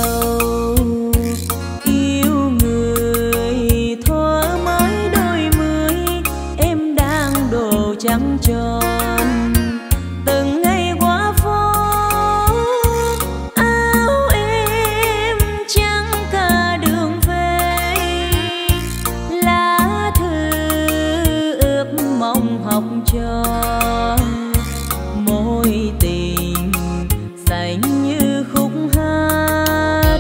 đâu. Yêu người thuở mới đôi mươi, em đang độ trắng tròn. Từng ngày qua phố, áo em trắng cả đường về. Lá thư ướp mong học trò, môi tình xanh như khúc hát.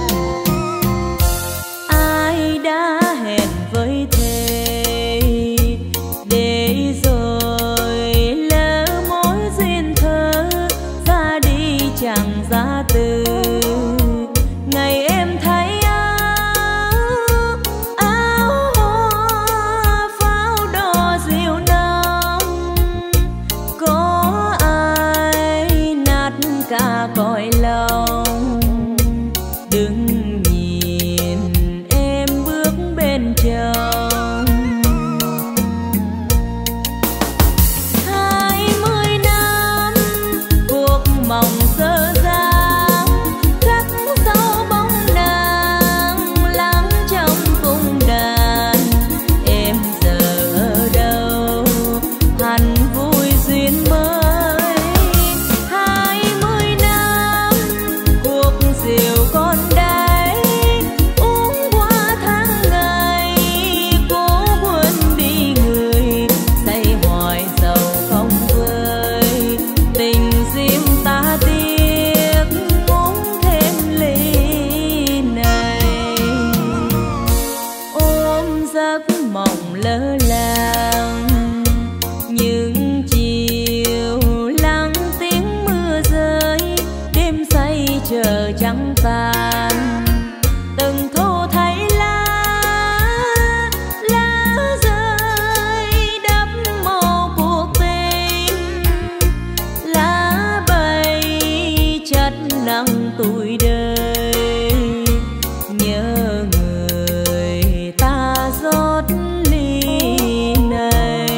Ai đã hẹn với thề để rồi lỡ mối duyên thơ, ra đi chẳng ra từ. Ngày em thấy áo hoa pháo đỏ dịu nồng, có ai nát cả cõi lòng. Đừng nhìn em bước bên chồng. 20 năm cuộc mộng sơ dáng, khắc sâu bóng nàng lắng trong cung đàn. Em giờ ở đâu, hẳn vui duyên mới. 20 năm cuộc diều con đáy, uống qua tháng ngày cố quên đi người. Say hoài sầu không vơi, tình riêng ta tiếc muốn thêm ly này. Ôm giấc mộng lơ làng, những chiều lắng tiếng mưa rơi, đêm say chờ trắng tàn. Từng thu thấy lá rơi đắp mồ cuộc tình. Lá bay chất nặng tuổi đời, nhớ người ta rót ly này.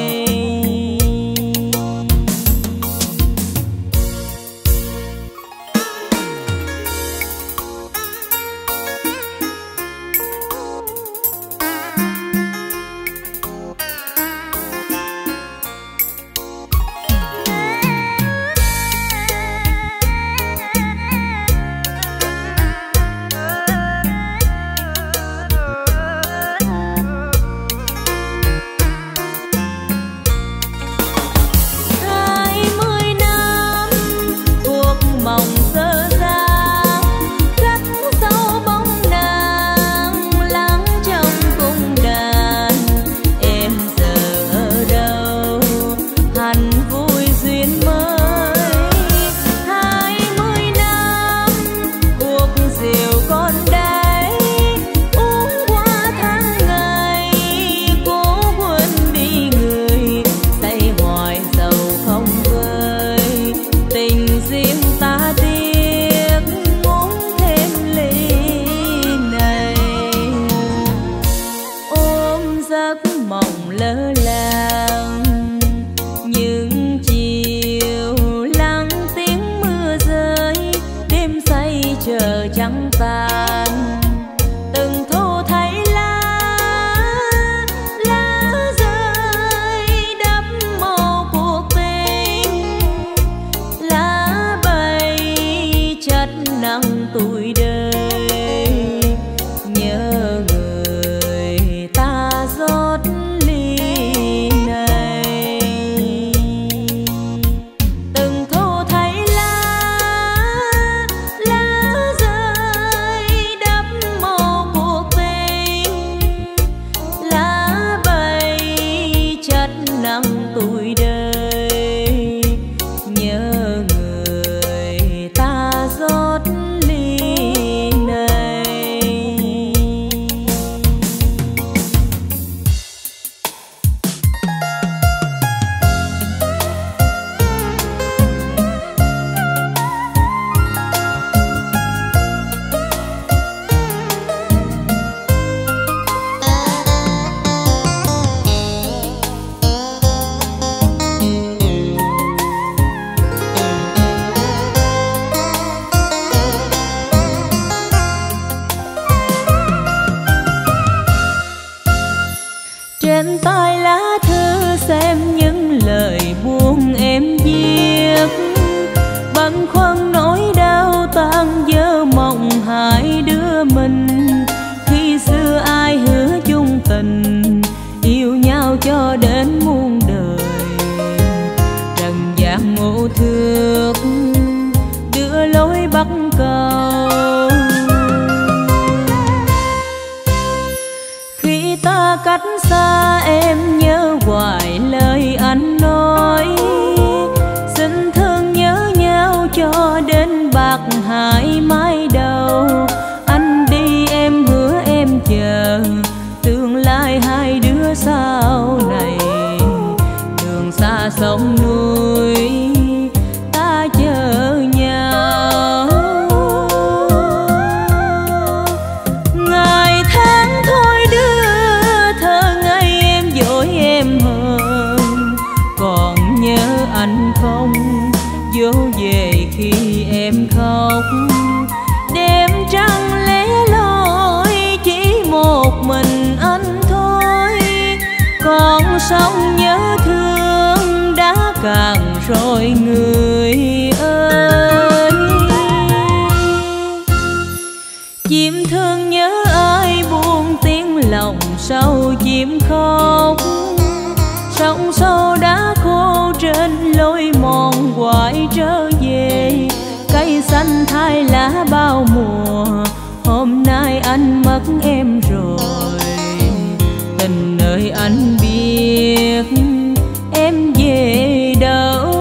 Trên tay lá thư xem những lời buồn em viết, băn khoăn nỗi đau tan vỡ mộng hai đứa mình. Khi xưa ai hứa chung tình, yêu nhau cho đến muôn đời. Trần gian ngộ thước đưa lối bắt cầu. Khi ta cách xa em nhớ hoài lời anh nói, xin thương nhớ nhau cho đến bạc hai mái đầu. Anh đi em hứa em chờ, tương lai hai đứa sau này. Đường xa sông núi ta chờ nhau. Ngày tháng thôi đưa thơ ngây em dối em hơn. Còn nhớ anh không dỗ về khi em khóc. Đêm trăng lẻ loi chỉ một mình anh thôi. Còn sông nhớ thương đã cạn rồi người ơi. Chim thương nhớ ai buông tiếng lòng sâu chim khóc. Sóng sâu đã khô trên lối mòn hoài trở về. Cây xanh thay lá bao mùa, hôm nay anh mất em rồi. Tình ơi anh biết em về đâu.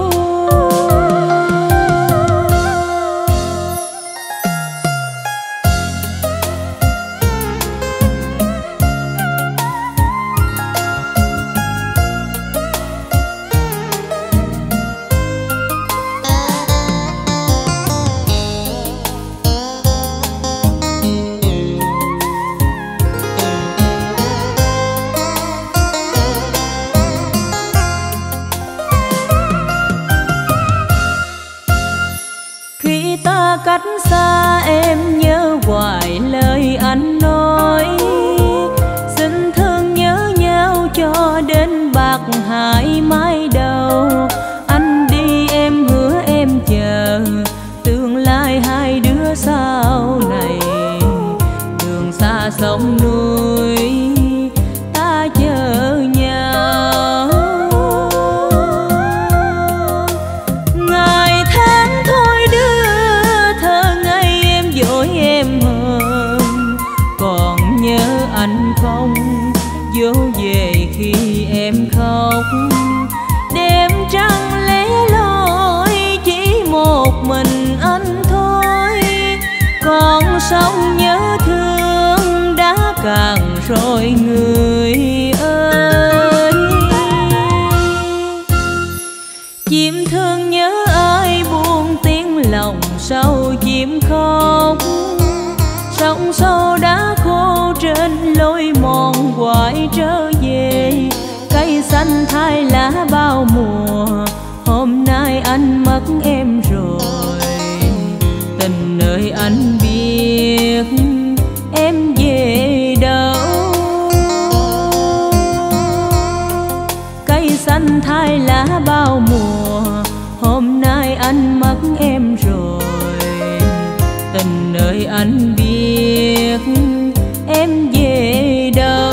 Cách xa em nhớ hoài lời anh nói, xin thương nhớ nhau cho đến bạc hai mái đầu. Anh đi em hứa em chờ, tương lai hai đứa sau này. Đường xa sông núi ta chờ nhau. Ngày tháng thôi đưa thơ ngây em dối em hơn. Còn nhớ anh không dỗ về khi em khóc. Đêm trăng lẻ loi chỉ một mình anh thôi. Còn sông nhớ thương đã cạn rồi người ơi. Chim thương nhớ ai buông tiếng lòng sâu chim khóc. Sóng sâu đã khô trên lối mòn hoài trở về. Cây xanh thay lá bao mùa, hôm nay anh mất em rồi. Tình ơi anh biết em về đâu. Cây xanh thay lá bao mùa, hôm nay anh mất em rồi. Tình ơi anh biết em về đâu.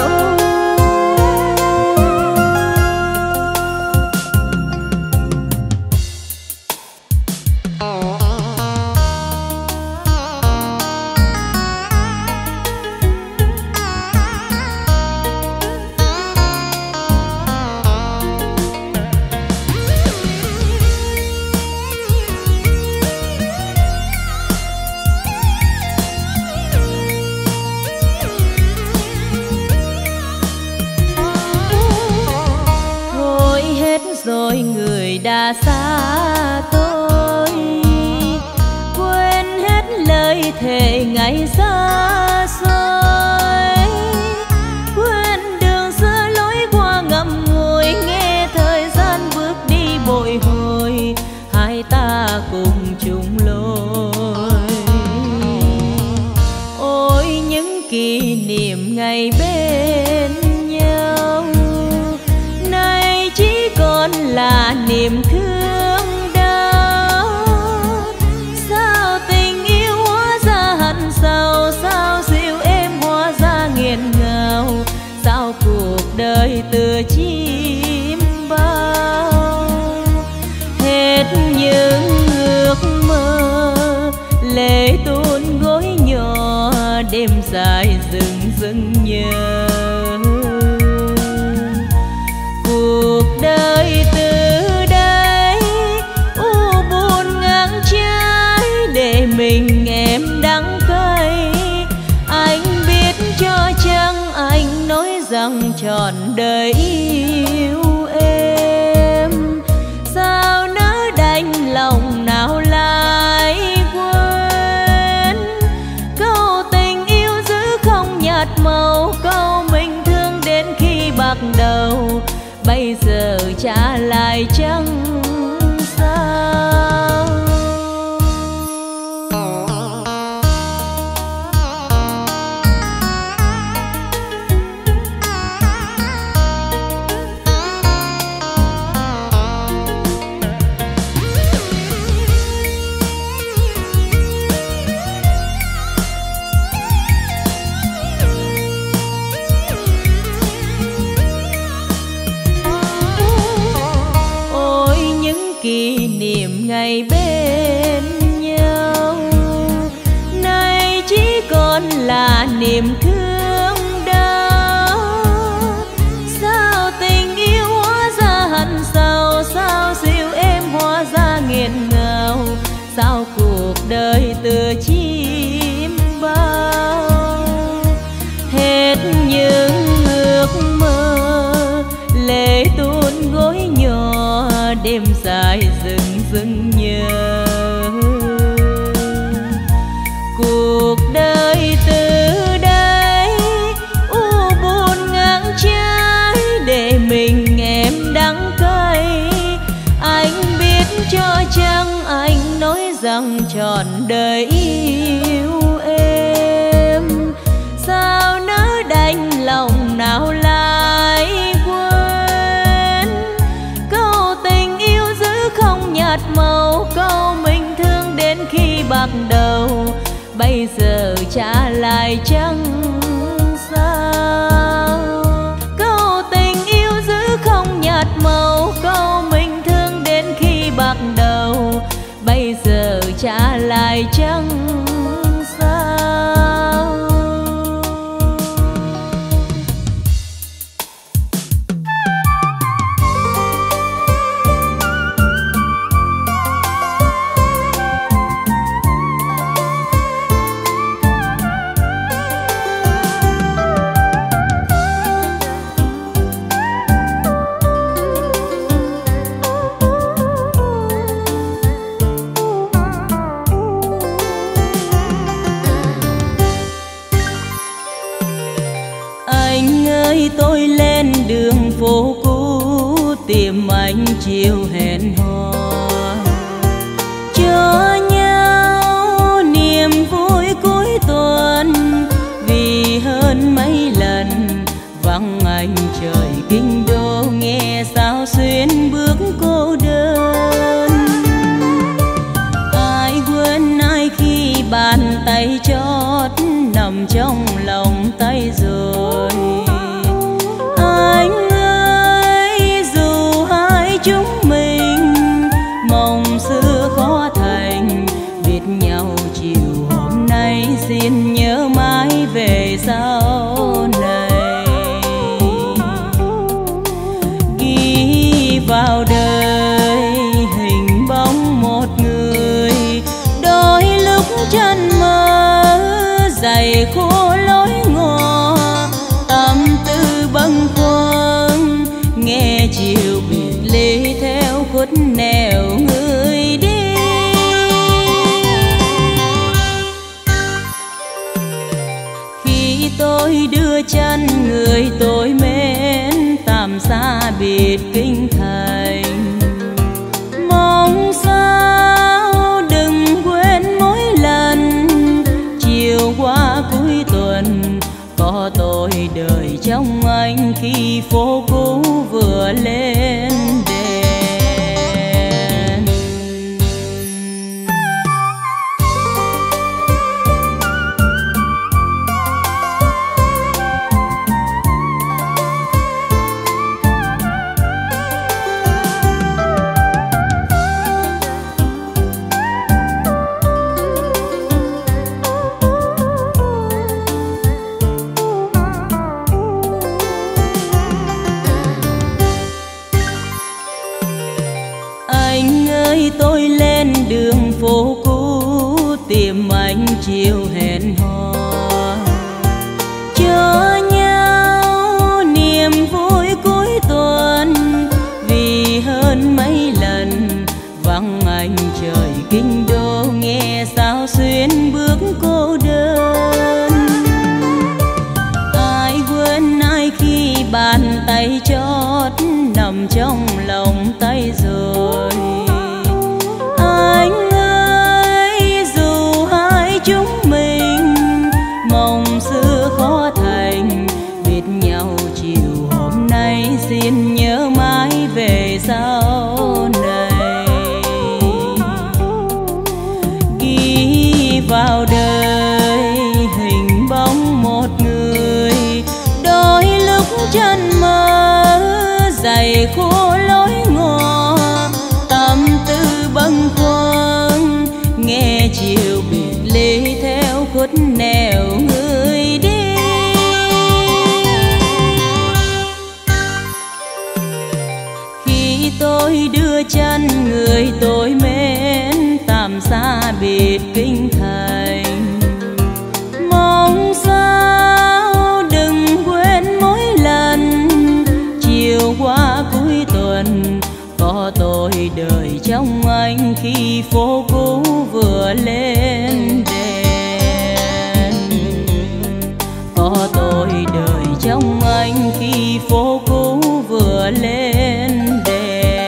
Rồi người đã xa tôi, quên hết lời thề ngày xa xôi. Quên đường xưa lối qua ngậm ngùi, nghe thời gian bước đi bội hồi. Hai ta cùng chung lối. Ôi những kỷ niệm ngày bên nhau, đêm dài rừng rừng nhớ. Cuộc đời từ đây u buồn ngang trái, để mình em đắng cay. Anh biết cho chăng anh nói rằng trọn đời yêu em, sao nỡ đành lòng nào lại quên. Câu tình yêu giữ không nhạt màu, câu mình thương đến khi bạc đầu, bây giờ trả lại chẳng sao. Kỷ niệm ngày bên nhau nay chỉ còn là niềm thương đau. Sao tình yêu hóa ra hận sầu, sao dịu êm hóa ra nghiền ngào, sao cuộc đời tựa chim bao. Hết những ước mơ lệ tuôn gối nhỏ, đêm dài rừng rừng nhớ. Cuộc đời từ đây u buồn ngang trái, để mình em đắng cay. Anh biết cho chăng anh nói rằng trọn đời yêu em, sao nỡ đành lòng nào lại quên. Câu tình yêu giữ không nhạt màu, câu mình thương đến khi bạc đầu, bây giờ trả lại chẳng sao. Câu tình yêu giữ không nhạt màu, câu mình thương đến khi bạc đầu, bây giờ trả lại chẳng sao. Tôi lên đường phố cũ tìm anh chiều hẹn hò, cho nhau niềm vui cuối tuần. Vì hơn mấy lần vắng anh trời kinh đô, nghe sao xuyên bước cô đơn. Ai quên ai khi bàn tay chót nằm trong lòng tay rồi. Anh ơi dù hai chúng mình mong xưa khó thành, biết nhau chiều hôm nay xin nhớ mãi về sau này. Ghi vào đời hình bóng một người, đôi lúc chân mơ dày khô lối ngò, tâm tư bâng khuâng nghe chiều biệt ly theo khuất nẻo người đi. Khi tôi đưa chân người tôi mến tạm xa biệt kinh thành, mong sao đừng quên mỗi lần chiều qua cuối tuần có tôi đời trong anh khi phố cũ vừa lên đèn. hẹn hò, cho nhau niềm vui cuối tuần. Vì hơn mấy lần vắng anh trời kinh đô, nghe sao xuyên bước cô đơn. Ai quên ai khi bàn tay chót nằm trong lòng tay rồi. Anh ơi dù hai chúng mình mong xưa khó thành, biết nhau chiều hôm nay xin nhớ mãi về sau này. Ghi vào đời hình bóng một người, đôi lúc chân mơ dày khô lối ngò, tâm tư bâng khuâng nghe chiều biệt ly theo khuất nẻo người đi. Khi tôi đưa chân người tôi mến tạm xa biệt kinh thành, mong sao đừng quên mỗi lần chiều qua cuối tuần có tôi đợi trong anh khi phố cũ vừa lên đèn. Có tôi đợi trong anh khi phố cũ vừa lên đèn.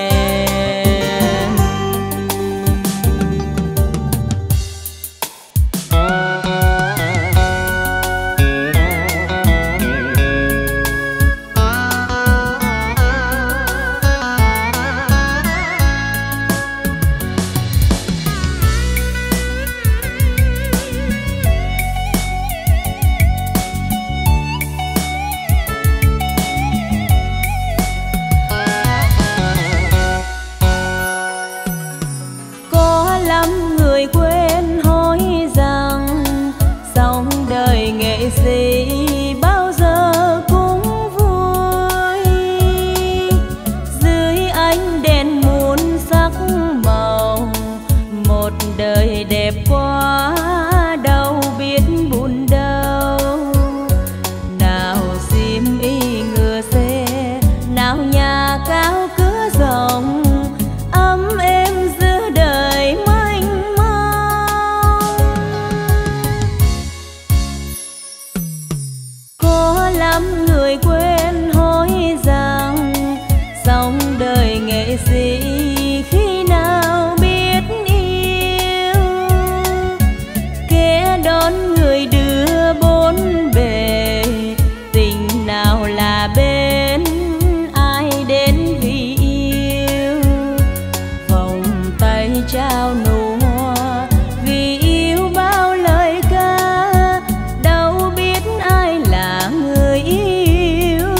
Bao giờ cũng vui dưới ánh đèn muôn sắc màu, một đời đẹp quá đâu biết buồn đau. Nào xiêm y ngựa xe, nào nhà cao cửa rộng, ấm êm giữa đời mênh mông. Có lắm người quên hỏi rằng sống đời nghệ sĩ khi nào biết yêu, kẻ đón người đưa bốn bề, tình nào là bên ai đến vì yêu. Vòng tay trao nụ hoa vì yêu bao lời ca, đâu biết ai là người yêu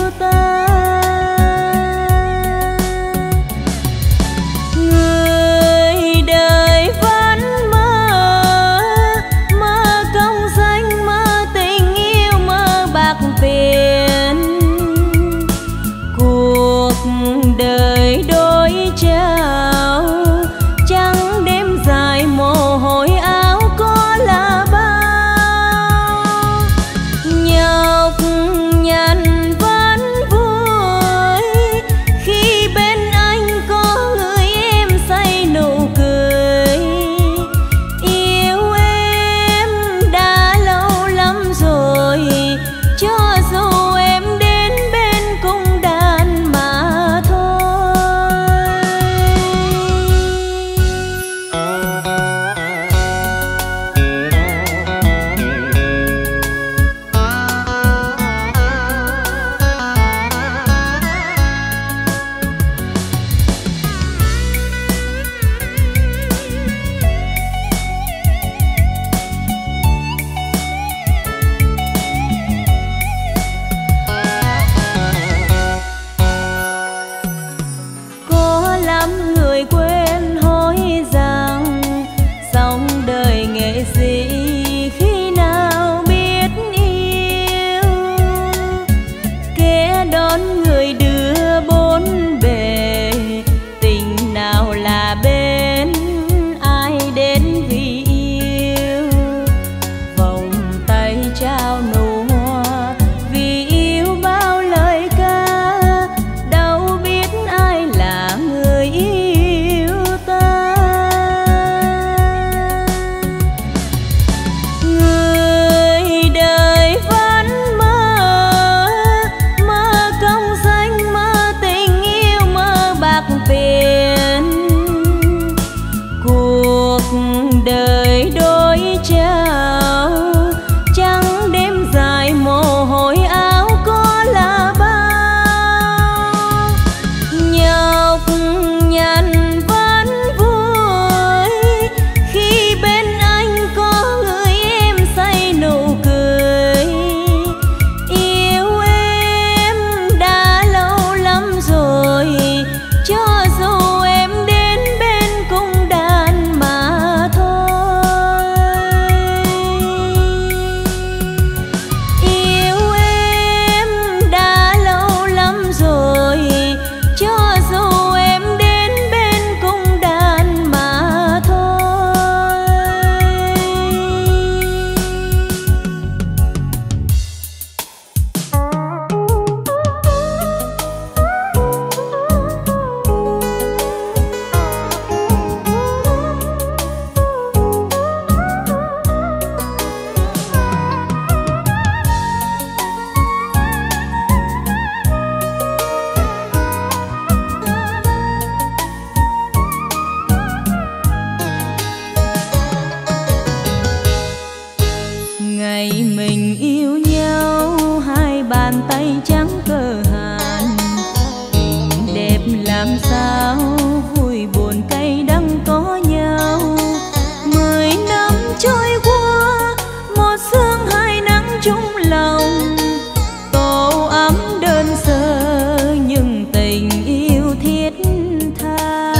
yêu nhau, hai bàn tay trắng cơ hàn. Tình đẹp làm sao, vui buồn cay đắng có nhau. 10 năm trôi qua, một sương hai nắng chung lòng. Tổ ấm đơn sơ nhưng tình yêu thiết tha.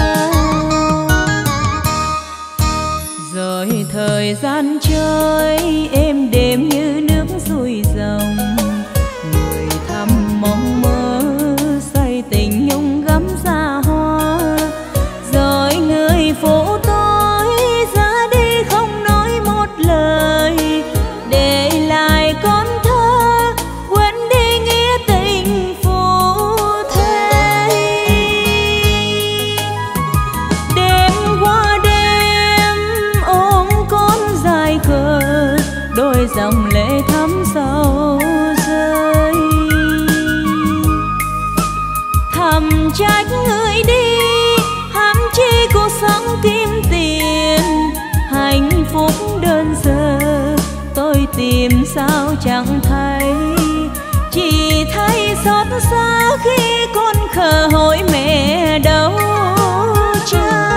Rồi thời gian trôi êm đềm như nước xuôi dòng. Người thầm mong mơ say tình nhung gắm xa hoa. Rồi người phụ tôi ra đi không nói một lời, để lại con thơ quên đi nghĩa tình phu thê. Đêm qua đêm ôm con dài khờ, đôi dòng lệ thấm sâu rơi. Thầm trách người đi ham chi cuộc sống kim tiền. Hạnh phúc đơn sơ tôi tìm sao chẳng thấy, chỉ thấy xót xa khi con khờ hỏi mẹ đâu cha.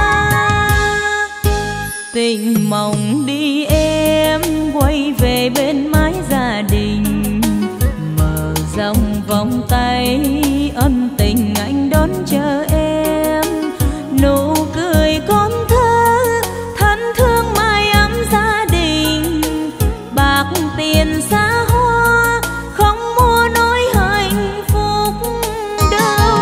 Tình mộng đi em quay về bên mái gia đình. Mở rộng vòng tay ân tình anh đón chờ em. Nụ cười con thơ thân thương mái ấm gia đình. Bạc tiền xa hoa không mua nỗi hạnh phúc đâu.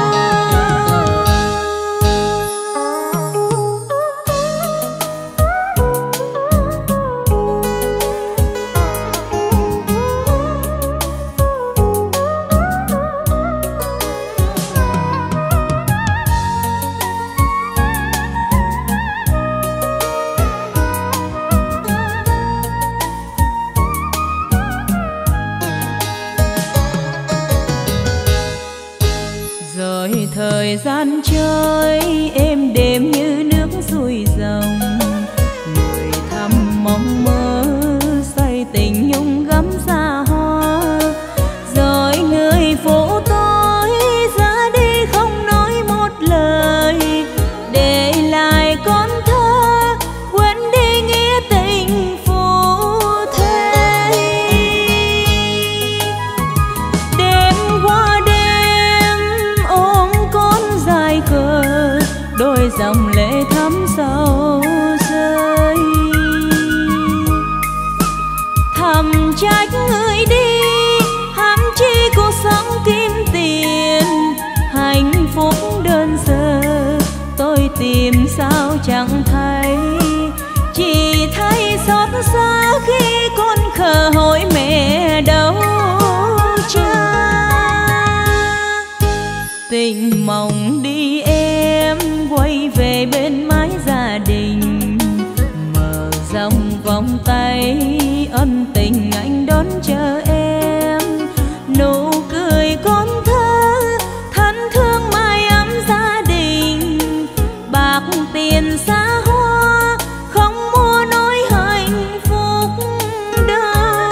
Rồi thời gian trôi êm đềm như nước xuôi dòng. Người thầm mong mơ say tình nhung gắm xa hoa. Rồi người phụ tôi ra đi không nói một lời, để lại con thơ quên đi nghĩa tình phu thê. Đêm qua đêm ôm con dài khờ, đôi dòng lệ thấm sâu rơi. Thầm trách người đi ham chi cuộc sống kim tiền. Hạnh phúc đơn sơ tôi tìm sao chẳng thấy, chỉ thấy xót xa khi con khờ hỏi mẹ đâu cha. Tình mộng đi em quay về bên mái gia đình. Mở rộng vòng tay ân tình anh đón chờ em. Nụ cười con thơ thân thương mái ấm gia đình. Bạc tiền xa hoa không mua nỗi hạnh phúc đâu.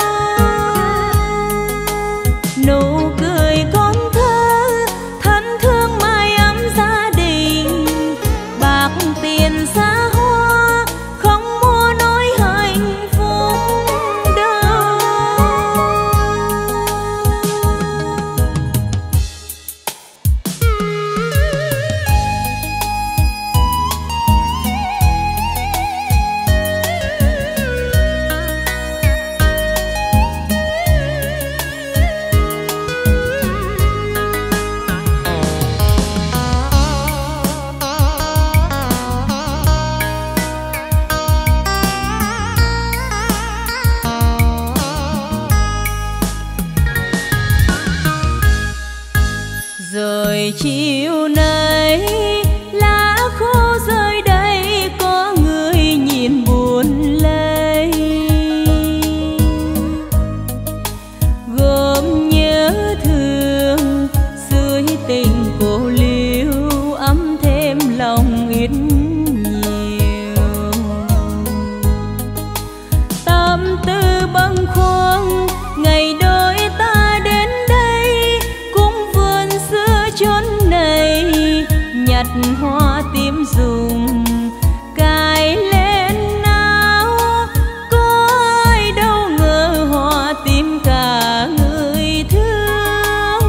Nụ cười con thơ thân thương mái ấm gia đình. Bạc tiền xa hoa không mua nỗi hạnh phúc đâu. Rồi chiều nay lá khô rơi đây, có người nhìn buồn lây. Gồm nhớ thương dưới tình cô liêu, ấm thêm lòng ít nhiều. Tâm tư bâng khuâng hoa tím rụng cài lên áo, có ai đâu ngờ hoa tím cả người thương.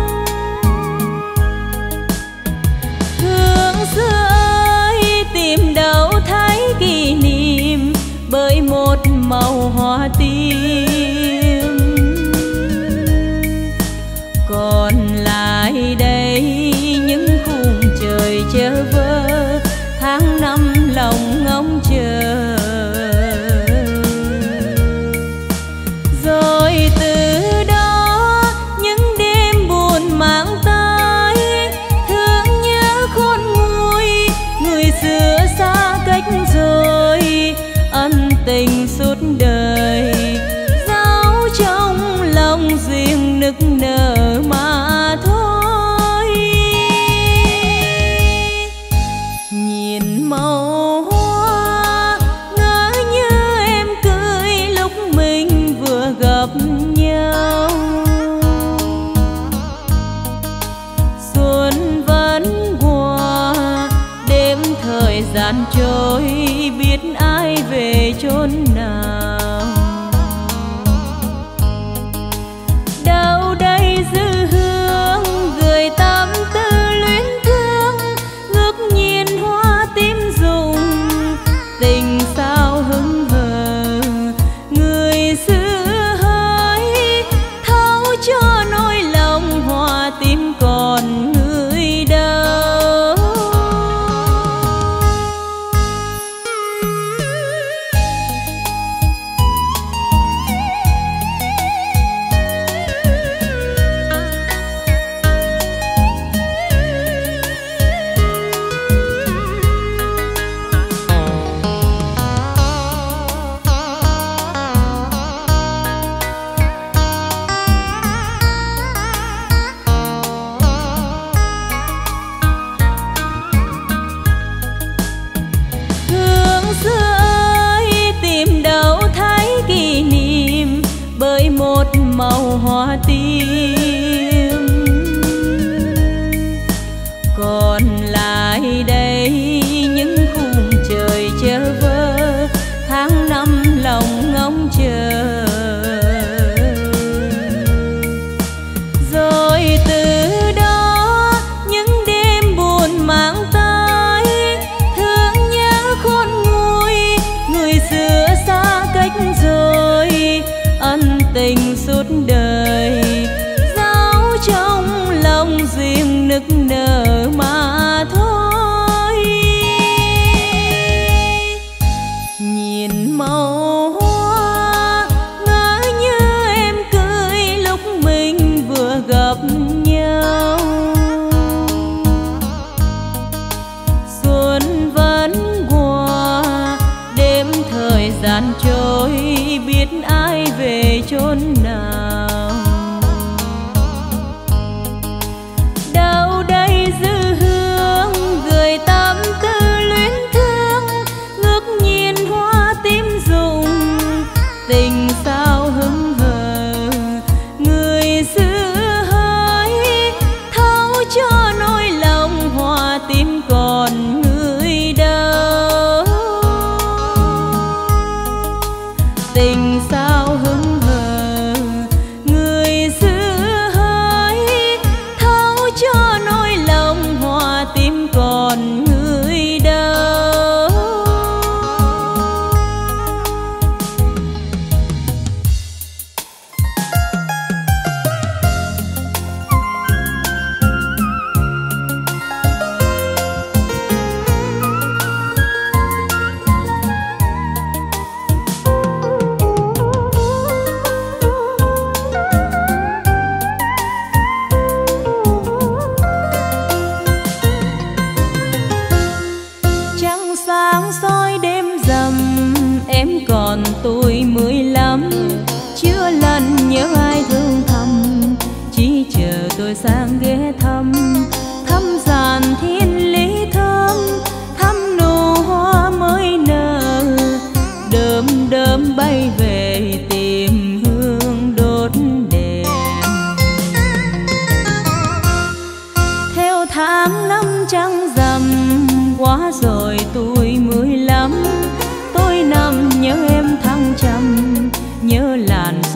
Hương xưa ơi tìm đâu thấy kỷ niệm bởi một màu hoa tím, còn lại đây những khung trời chơ vơ, tháng năm lòng ngóng chờ. Rồi từ đó những đêm buồn mang tới thương nhớ khôn nguôi, người xưa xa cách rồi ân tình suốt đời, dấu trong lòng riêng nức nở mà thôi. Nhìn màu hoa ngỡ như em cười lúc mình vừa gặp nhau, xuân vẫn qua đêm thời gian trôi biết ai về chốn nào. Đâu đây dư hương gửi tâm tư luyến thương, ngước nhìn hoa tím rụng tình sao hững hờ. Người xưa hỡi thấu cho nỗi lòng hoa tím còn người đâu. Màu hoa tím, còn lại đây những khung trời chơ vơ, tháng năm lòng ngóng chờ. Rồi từ đó những đêm buồn mang tới thương nhớ khôn nguôi, người xưa xa cách rồi ân tình suốt đời, dấu trong lòng riêng nức nở mà thôi. Nhìn màu hoa ngỡ như em cười lúc mình vừa gặp nhau, xuân vẫn qua đêm thời gian trôi biết ai về chốn nào. Đâu đây dư hương gửi tâm tư luyến thương, ngước nhìn hoa tím rụng tình sao hững hờ. Người xưa hỡi thấu cho nỗi lòng hoa tím còn người đâu. Tình sao hững hờ, người xưa hỡi thấu cho nỗi lòng hoa tím còn người đâu. Còn tôi 15 chưa lần nhớ ai thương thầm, chỉ chờ tôi sang ghé thăm. Thăm giàn thiên lý thơm, thăm nụ hoa mới nở, đơm đơm bay về tìm hương đốt đèn. Theo tháng năm trăng rằm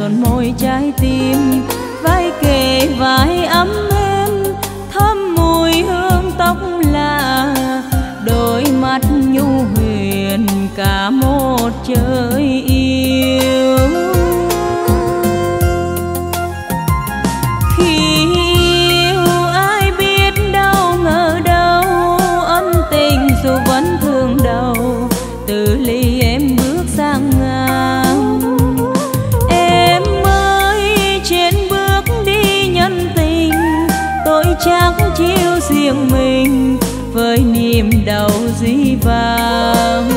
son môi trái tim, vai kề vai ấm êm thơm mùi hương tóc lạ, đôi mắt nhu huyền cả một trời yêu. Khi yêu ai biết đâu ngờ đâu, ân tình dù vẫn thương đầu, từ ly em bước sang ngang. Em ơi trên bước đi nhân tình, tôi chắc chiêu riêng mình với niềm đau dĩ vãng.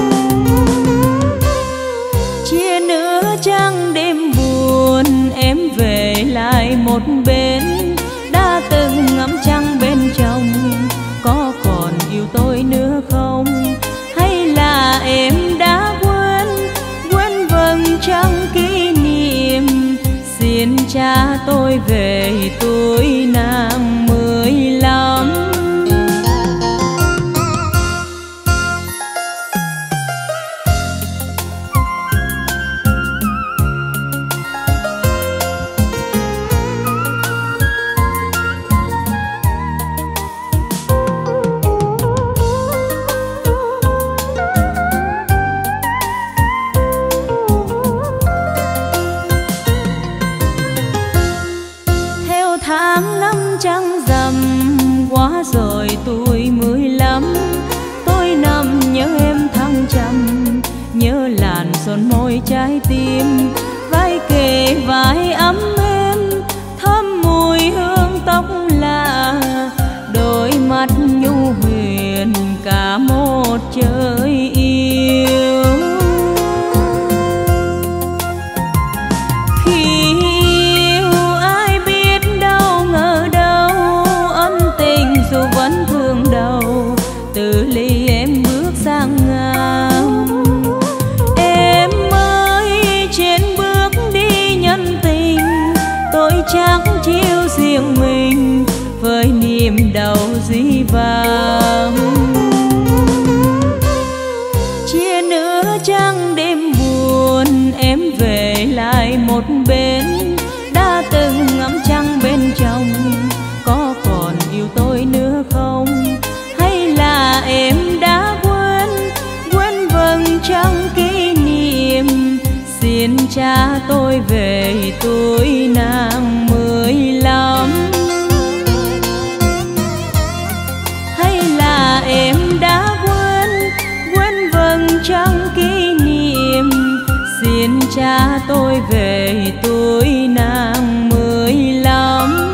Chia nữa trăng đêm buồn, em về lại một bên, đã từng ngắm trăng bên trong, có còn yêu tôi nữa không? Hay là em đã quên vầng trăng kỷ niệm, xin cha tôi về tuổi nàng 15. Tháng năm trăng rằm quá rồi tuổi 15, tôi nằm nhớ em thăng trầm, nhớ làn son môi trái tim, vai kề vai ấm êm thơm mùi hương tóc lạ, đôi mắt nhu huyền cả một trời yêu. Vẫn thương đầu, từ ly em bước sang ngang. Em ơi trên bước đi nhân tình, tôi chắc chiêu riêng mình với niềm đau dĩ vãng. Chia nữa trăng đêm buồn, em về lại một bên, đã từng ngắm trăng bên trong, có còn yêu tôi nữa không? Hay là em đã quên vầng trăng kỷ niệm, xin cha tôi về tuổi nàng 15. Hay là em đã quên vầng trăng kỷ niệm, xin cha tôi về tuổi nàng 15.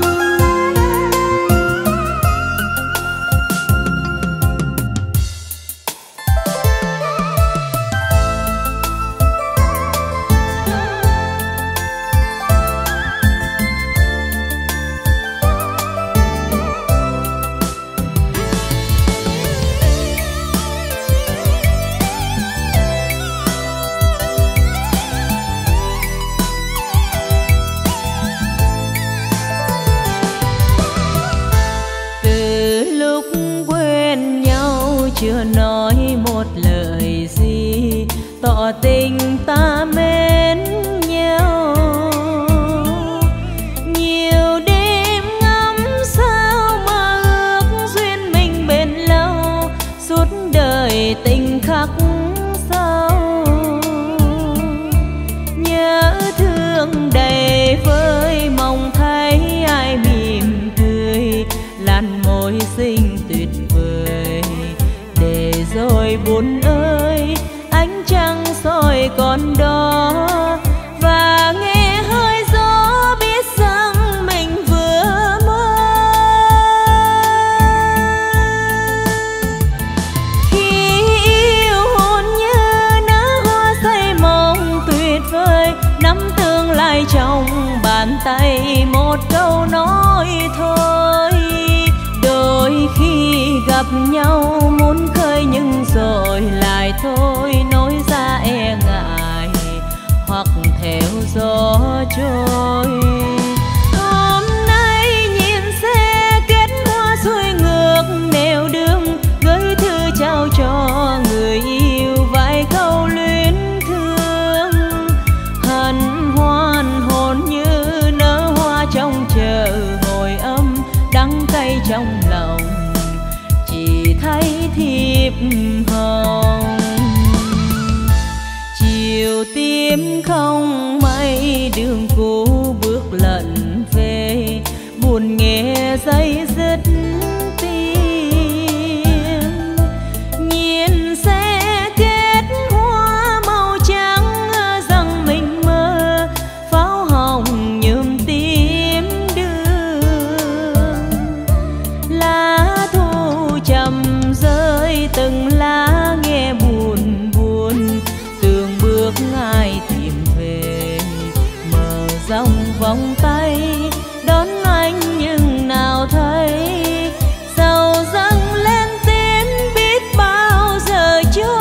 Chưa nói một lời gì tỏ tình ta mến nhau, nhiều đêm ngắm sao mà ước duyên mình bền lâu, suốt đời tình khắc sâu. Nhớ thương đầy vơi mong thấy ai mỉm cười, làn môi xinh tuyệt vời. Rồi buồn ơi ánh trăng soi còn đó, và nghe hơi gió biết rằng mình vừa mơ. Khi yêu hôn như nở hoa say mộng tuyệt vời, nắm tương lai trong bàn tay một câu nói thôi. Đôi khi gặp nhau muốn khơi nhưng rồi lại thôi, nói ra e ngại hoặc theo gió trôi. Hôm nay nhìn xe kết hoa xuôi ngược nẻo đường, gửi thư trao cho người yêu vài câu luyến thương. Hân hoan thiệp hồng. Chiều tím không mây đường cũ bước lận về, buồn nghe dây dứt tiếng. Nhìn xe kết hoa màu trắng rằng mình mơ, pháo hồng nhuộm tím đường. Lá thu trầm rơi từng lá nghe buồn buồn, tường bước ai tìm về, mở rộng vòng tay đón anh nhưng nào thấy. Dầu dâng lên tím biết bao giờ cho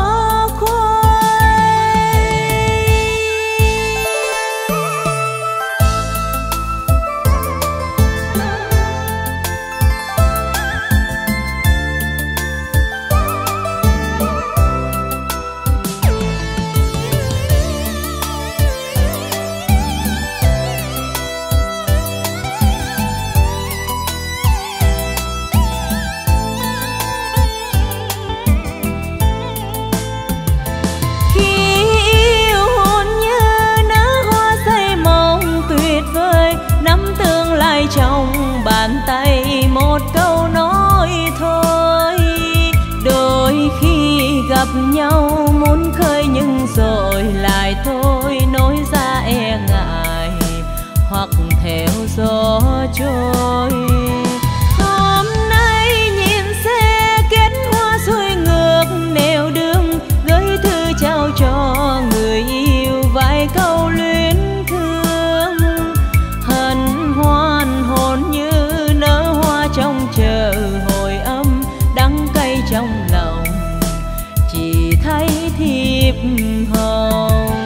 trong bàn tay một câu nói thôi. Đôi khi gặp nhau muốn khơi nhưng rồi lại thôi, nói ra e ngại hoặc theo gió trôi. Hôm nay nhìn xe kết hoa xuôi ngược nẻo đường, gửi thư trao cho người yêu vài câu luyến thương. Hân hoan hồn như nở hoa trong chờ hồi âm, đắng cay trong lòng chỉ thấy thiệp hồng.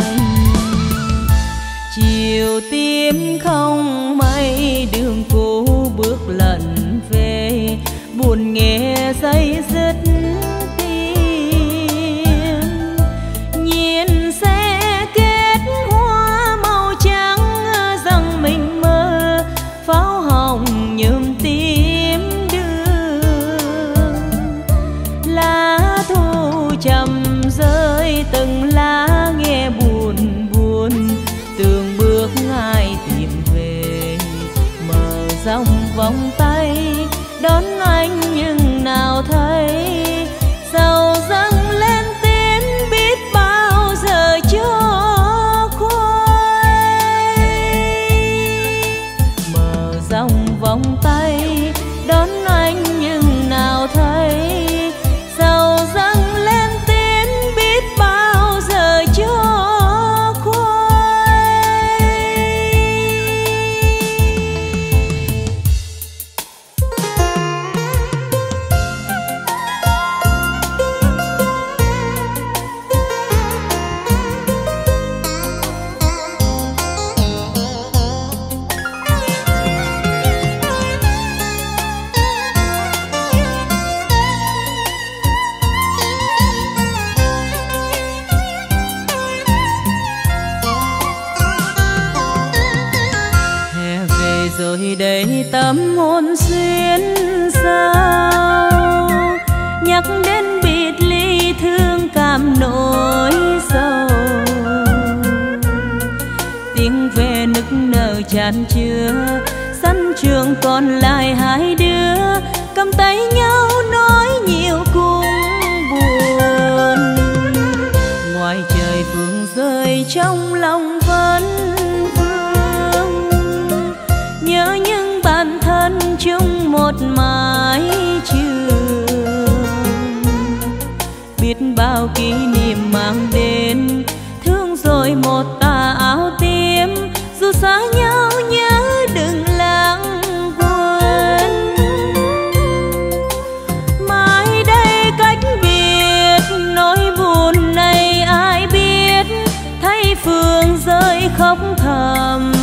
Chiều tím không mây đường cũ bước lận về, buồn nghe dây dứt tiếng. Nhìn xe kết hoa màu trắng rằng mình mơ, pháo hồng nhuộm tím đường. Lá thu trầm rơi từng lá nghe buồn buồn, tường bước ai tìm về, mở rộng vòng tay đón anh nhưng nào thấy. Dầu dâng lên tím biết bao giờ cho khuây, mở rộng vòng tay đón anh nhưng nào thấy. Dầu dâng lên tím biết bao giờ cho rồi đây tâm hồn xuyên sao, nhắc đến biệt ly thương cảm nỗi sầu. Tiếng ve nức nở tràn chứa, sân trường còn lại hai đứa cầm tay nhau nói nhiều cùng buồn. Ngoài trời phương rơi trong lòng vẫn nhớ những bản thân chung một mái trường. Biết bao kỷ niệm mang đến, thương rồi một tà áo tím. Dù xa nhau nhớ đừng lãng quên, mai đây cách biệt nỗi buồn này ai biết. Thấy Phương rơi khóc thầm,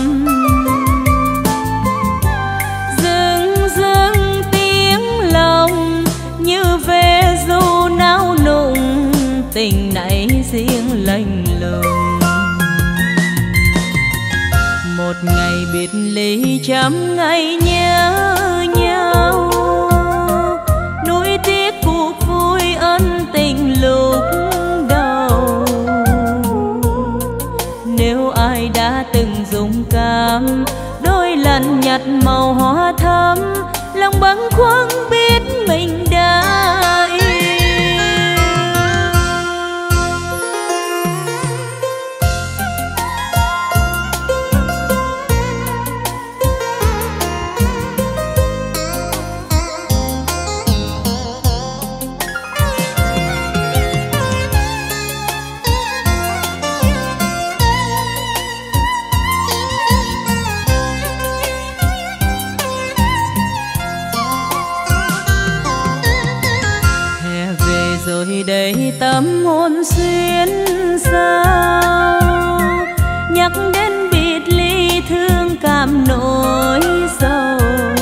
về dù nao nùng tình này riêng lạnh lùng. Một ngày biệt ly trăm ngày nhớ nhau, nuối tiếc cuộc vui cảm, đôi lần nhặt màu hoa thắm, lòng bâng khuâng biết mình đã yêu. Rồi đây tâm hồn xuyên sao, nhắc đến biệt ly thương cảm nỗi sầu.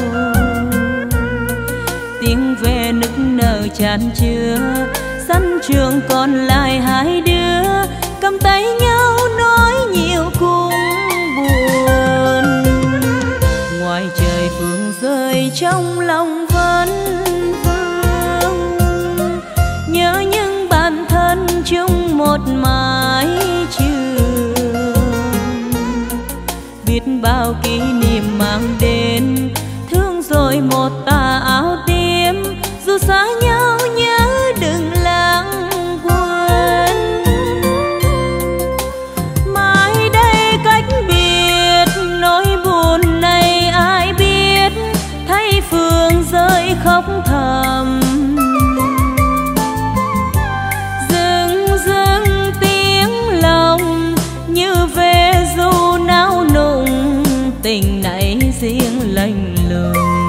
Tiếng ve nức nở tràn chứa, sân trường còn lại hai đứa cầm tay nhau nói nhiều cũng buồn. Ngoài trời phương rơi trong lòng vẫn nhớ những bạn thân chung một mái trường, biết bao kỷ niệm mang đến, thương rồi một tà áo tím, dù xa nhau nhớ đừng lãng quên. Mai đây cách biệt, nỗi buồn này ai biết, thấy Phương rơi khóc thầm. Tình này riêng lạnh lùng,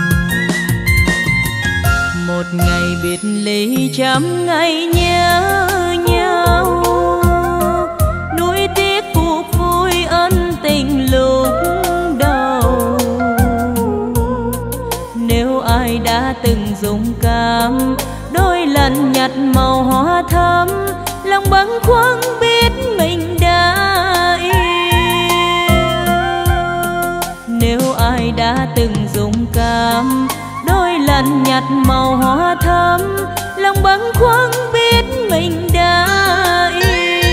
một ngày biệt ly trăm ngày nhớ nhau, nuối tiếc cuộc vui ân tình lúc đầu. Nếu ai đã từng dũng cảm, đôi lần nhặt màu hoa thắm, lòng bâng khuâng biết mình đã yêu. Nếu ai đã từng dũng cảm, đôi lần nhặt màu hoa thắm, lòng bâng khuâng biết mình đã yêu.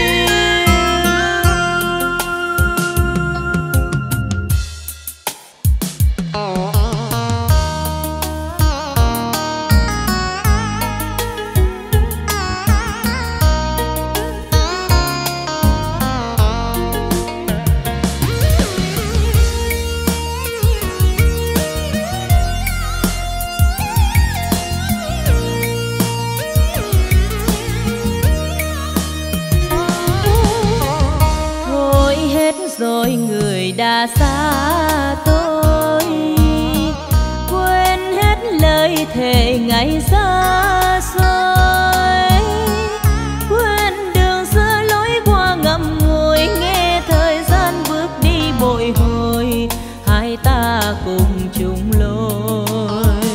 Rồi người đã xa tôi, quên hết lời thề ngày xa xôi, quên đường xưa lối qua ngậm ngùi, nghe thời gian bước đi bội hồi, hai ta cùng chung lối.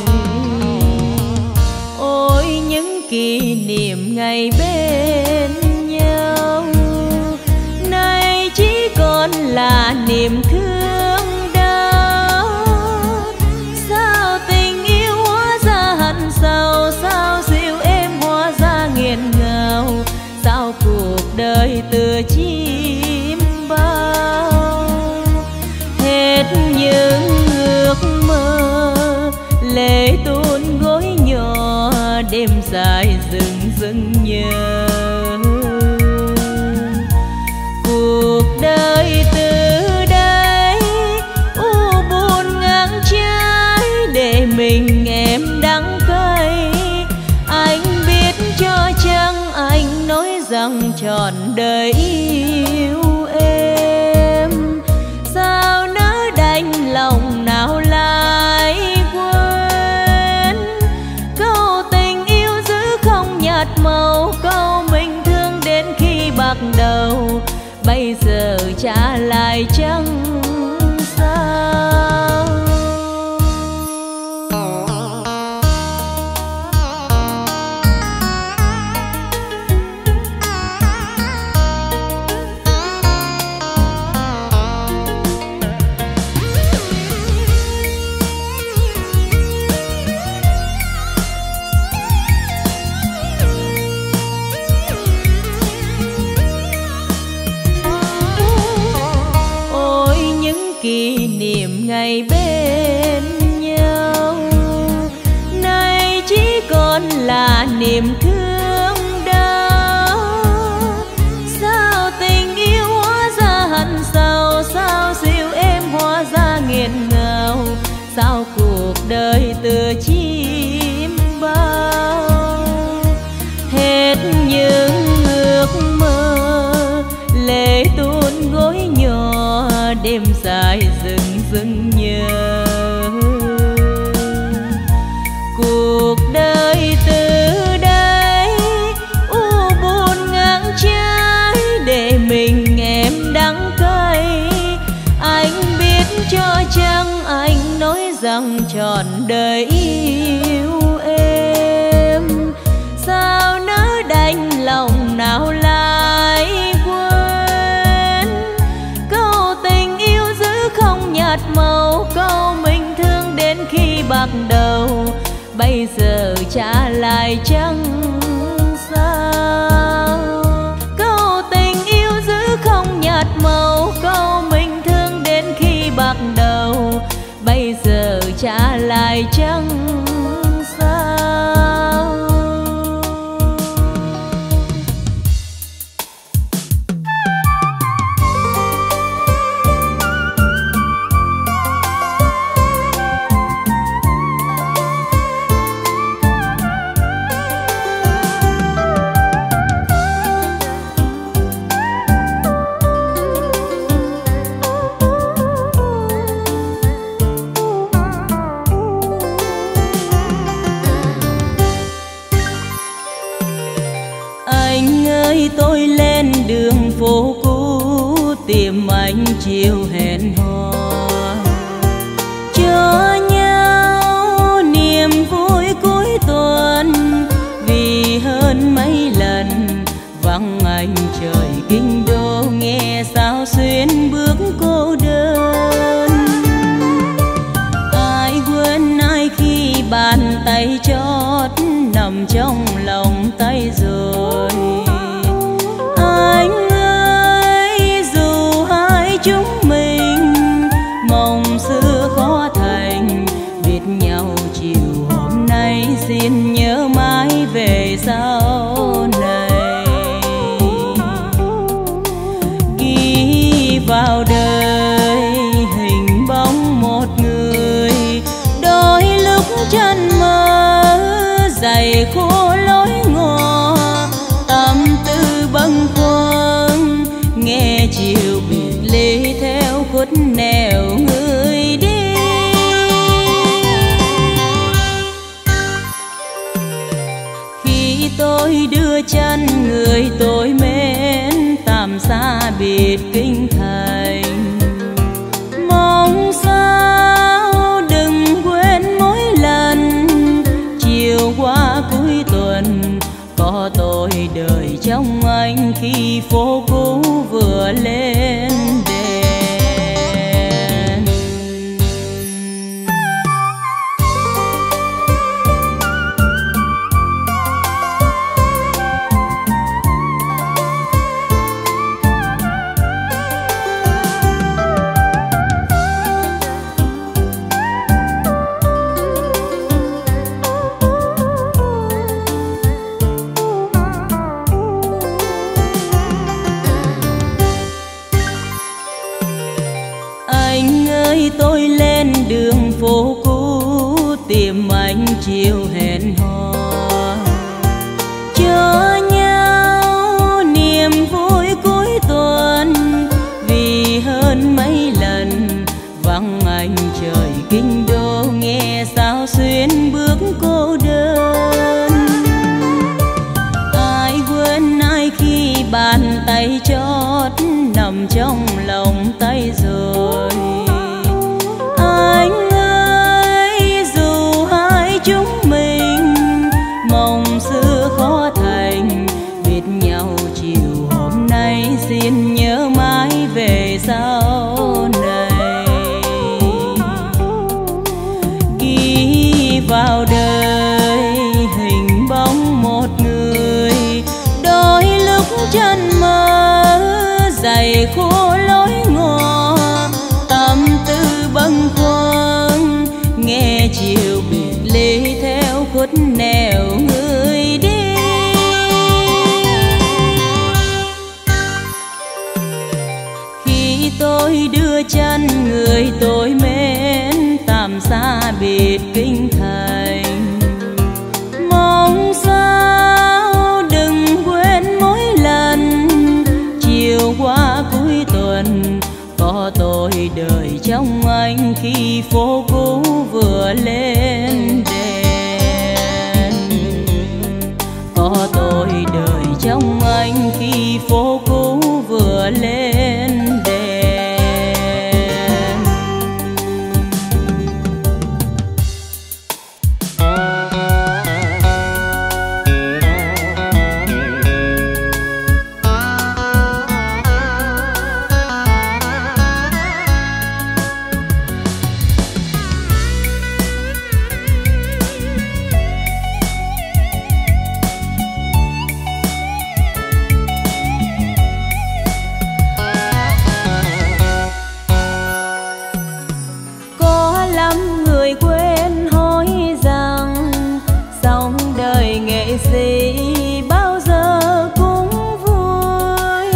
Ôi những kỷ niệm ngày bên nhau, nay chỉ còn là niềm thương đau. Sao tình yêu hóa ra hận sầu, sao dịu êm hóa ra nghiền ngào, sao cuộc đời tựa chim bao. Hết những ước mơ, lệ tuôn gối nhỏ, đêm dài rừng rừng nhớ. Cuộc đời từ đây u buồn ngang trái, để mình em đắng cay. Anh biết cho chăng anh nói rằng trọn đời yêu em, sao nỡ đành lòng nào lại quên. Câu tình yêu giữ không nhạt màu, câu mình thương đến khi bạc đầu, bây giờ trả lại chẳng sao. kỷ niệm ngày bên nhau. Nay chỉ còn là niềm thương đau. Sao tình yêu hóa ra hận sầu, sao siêu em hóa ra nghiền ngào, sao cuộc đời tựa chim bao. Hết những ước mơ lệ tuôn gối nhỏ, đêm dài rừng rừng nhớ. Cuộc đời từ đây u buồn ngang trái, để mình em đắng cay. Anh biết cho chăng anh nói rằng trọn đời yêu em, sao nỡ đành lòng nào lại quên. Câu tình yêu giữ không nhạt màu, câu mình thương đến khi bạc đầu, bây giờ trả lại chẳng sao. Câu tình yêu giữ không nhạt màu, câu mình thương đến khi bạc đầu, bây giờ trả lại chẳng sao. Tôi lên đường phố cũ tìm anh chiều hẹn hò, cho nhau niềm vui cuối tuần. Vì hơn mấy lần vắng anh trời kinh đô, nghe sao xuyên bước cô đơn. Ai quên ai khi bàn tay chót nằm trong lòng tay rồi. Anh ơi dù hai chúng mình mong xưa khó thành, biết nhau chiều hôm nay xin nhớ mãi về sau này. Ghi vào đời hình bóng một người, đôi lúc chân mơ dày khô lối ngò. Tâm tư bâng khuâng nghe chiều biệt ly theo khuất nẻo người đi. Khi tôi đưa chân người tôi mến tạm xa biệt kinh thành, mong sao đừng quên mỗi lần chiều qua cuối tuần có tôi đời trong anh khi phố cũ vừa lên đèn. Tôi lên đường phố cũ tìm anh chiều hẹn hò, cho nhau niềm vui cuối tuần. Vì hơn mấy lần vắng anh trời kinh đô, nghe sao xuyên bước cô đơn. Ai quên ai khi bàn tay chót nằm trong lòng tay rồi. Anh ơi dù hai chúng mình mong xưa khó thành, biết nhau chiều hôm nay xin nhớ mãi về sau này. Ghi vào đời hình bóng một người, đôi lúc chân mơ dày khô lối ngò. Tâm người tôi mến tạm xa biệt kinh thành. Mong sao đừng quên mỗi lần chiều qua cuối tuần có tôi đợi trong anh khi phố cũ vừa lên đèn. Có tôi đợi trong anh khi phố cũ vừa lên đèn. Bao giờ cũng vui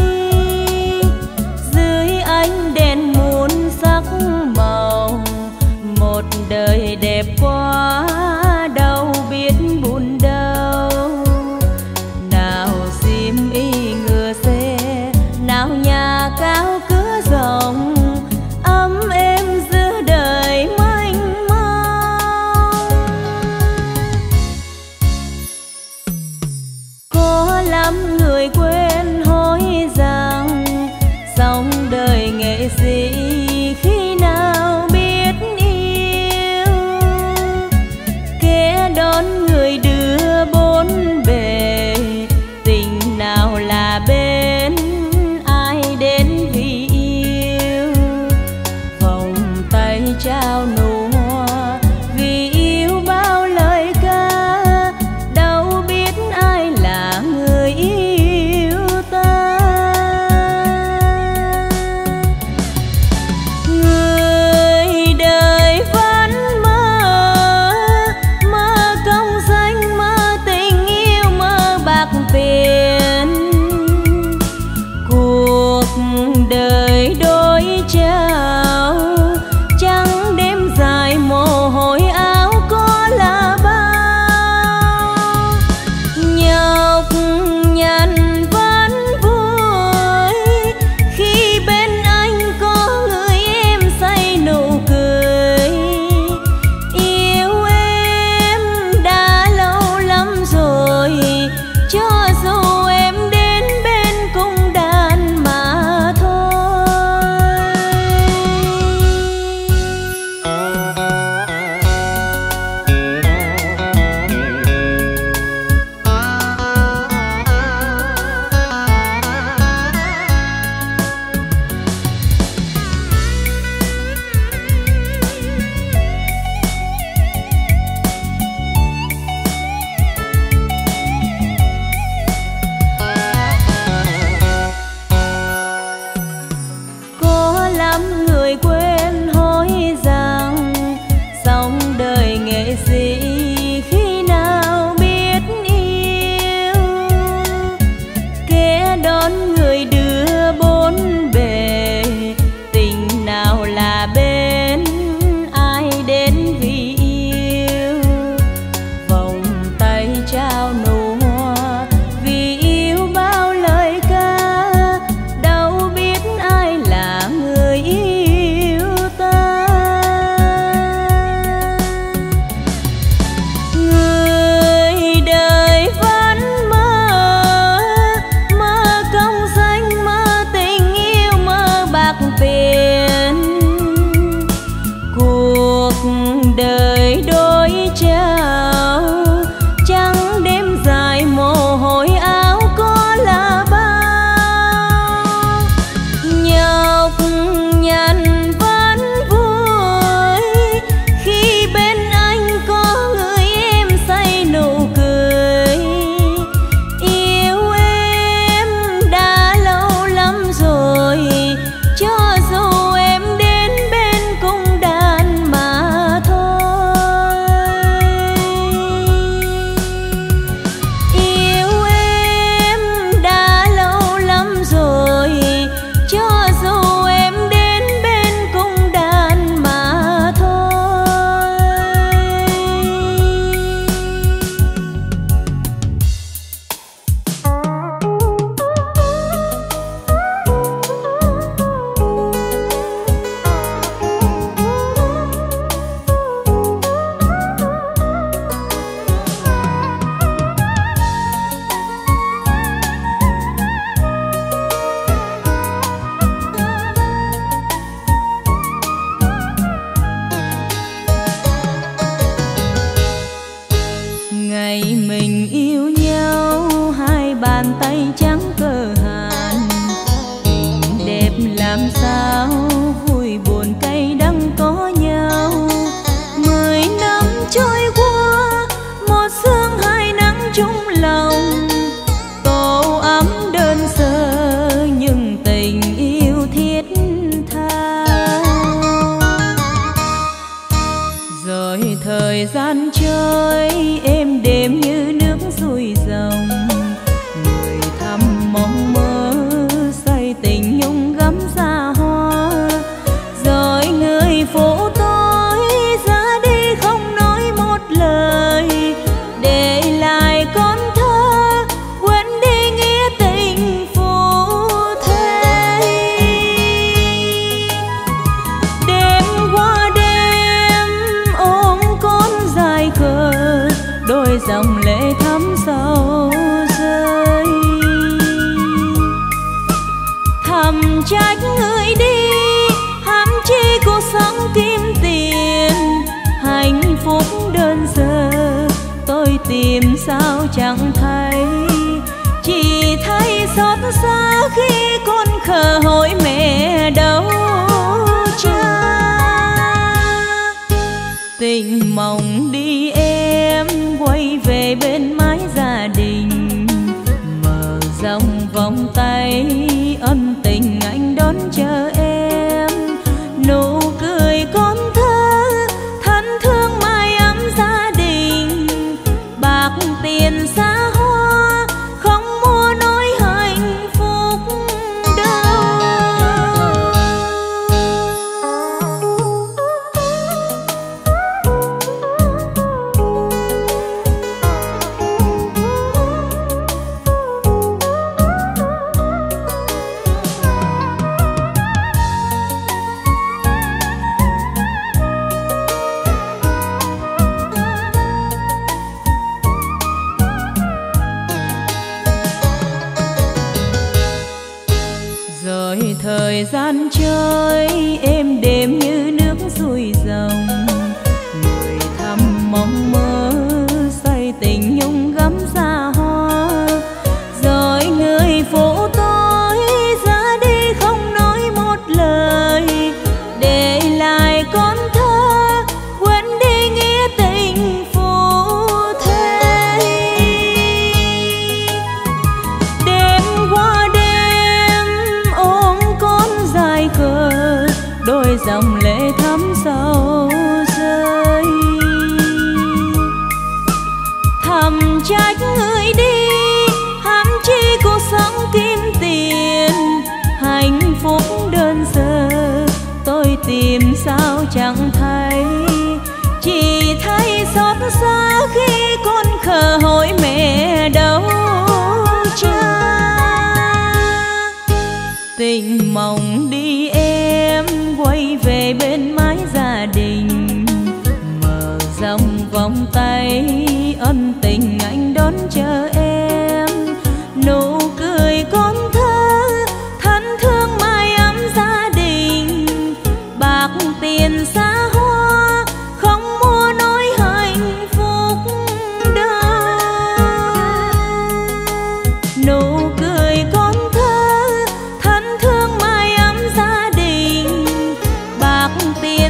dưới ánh đèn muôn sắc màu, một đời đẹp quá đâu biết buồn đâu. Nào xiêm y ngựa xe, nào nhà cao cửa rộng, ấm êm giữa đời mênh mông. Có lắm người quên hối rằng sống đời nghệ sĩ khi nào biết yêu. Kẻ đón người đưa bốn bề, tình nào là bên ai đến vì yêu. Vòng tay trao nụ hoa vì yêu bao lời ca, đâu biết ai là người yêu ta. Người đời vẫn mơ, mơ công danh, mơ tình yêu, mơ bạc tiền. Cuộc đời đôi trao trắng đêm dài thời gian trôi êm đềm như nước xuôi dòng, người thầm mong mơ say tình nhung gắm xa hoa, rồi người phố tối ra đi không nói một lời, để lại con thơ quên đi nghĩa tình phù thế. Đêm qua đêm ôm con dài khờ, đôi dòng lệ thắm sâu rơi, thầm trách người đi ham chi cuộc sống kim tiền, hạnh phúc đơn sơ tôi tìm sao chẳng thấy, chỉ thấy xót xa khi con khờ hỏi mẹ đâu cha. Tình mộng đi em quay về bên mái gia đình, mở rộng vòng tay ân tình anh đón chờ em, nụ cười con thơ thân thương mái ấm gia đình, bạc tiền xa hoa không mua nỗi hạnh phúc đâu. Rồi thời gian trôi êm đềm như nước xuôi dòng, người thầm mong mơ say tình nhung gắm xa hoa, rồi người phố tối ra đi không nói một lời, để lại con thơ quên đi nghĩa tình phù thế. Đêm qua đêm ôm con dài khờ, đôi dòng lệ thắm sâu rơi, thầm trách người đi ham chi cuộc sống kim tiền, hạnh phúc đơn sơ tôi tìm sao chẳng thấy, chỉ thấy xót xa khi con khờ hỏi mẹ đâu cha. Tình mộng đi em quay về bên mái gia đình, mở rộng vòng tay ân tình anh đón chờ em, nụ cười con thơ thân thương mái ấm gia đình, bạc tiền xa hoa không mua nỗi hạnh phúc đâu. Nụ cười con thơ thân thương mái ấm gia đình, bạc tiền